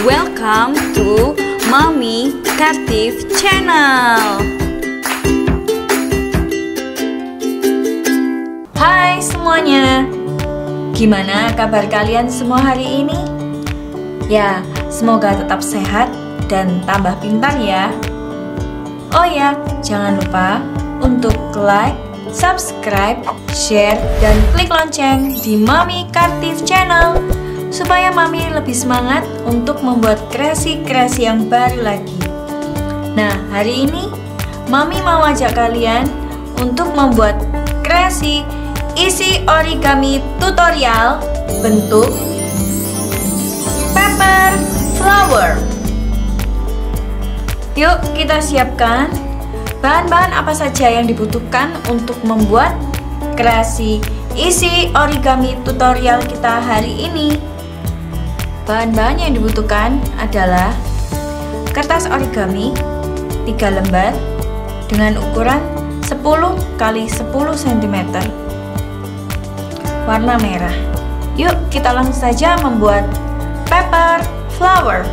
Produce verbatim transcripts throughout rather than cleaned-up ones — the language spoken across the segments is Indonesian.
Welcome to Mommy Kartif Channel. Hai semuanya, gimana kabar kalian semua hari ini? Ya, semoga tetap sehat dan tambah pintar ya. Oh ya, jangan lupa untuk like, subscribe, share, dan klik lonceng di Mommy Kartif Channel supaya Mami lebih semangat untuk membuat kreasi-kreasi yang baru lagi. Nah, hari ini Mami mau ajak kalian untuk membuat kreasi isi origami tutorial bentuk paper flower. Yuk kita siapkan bahan-bahan apa saja yang dibutuhkan untuk membuat kreasi isi origami tutorial kita hari ini. Bahan-bahan yang dibutuhkan adalah kertas origami tiga lembar dengan ukuran sepuluh kali sepuluh sentimeter, warna merah. Yuk kita langsung saja membuat paper flower.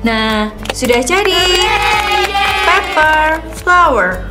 Nah, sudah jadi paper flower.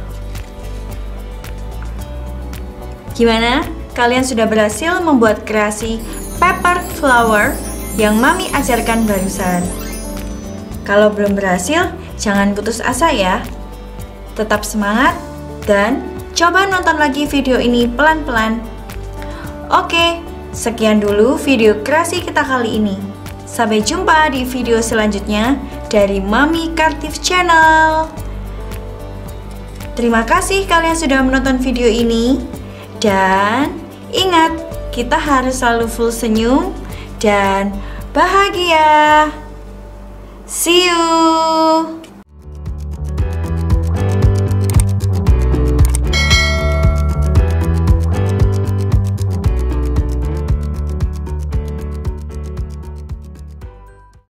Gimana? Kalian sudah berhasil membuat kreasi paper flower yang Mami ajarkan barusan? Kalau belum berhasil, jangan putus asa ya. Tetap semangat dan coba nonton lagi video ini pelan-pelan. Oke, sekian dulu video kreasi kita kali ini. Sampai jumpa di video selanjutnya dari Mami Kartif Channel. Terima kasih kalian sudah menonton video ini. Dan ingat, kita harus selalu full senyum dan bahagia. See you.